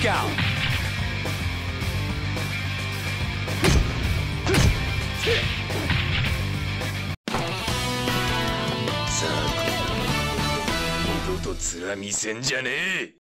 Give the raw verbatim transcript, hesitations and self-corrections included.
out. さあ、二度と面見せんじゃねえ。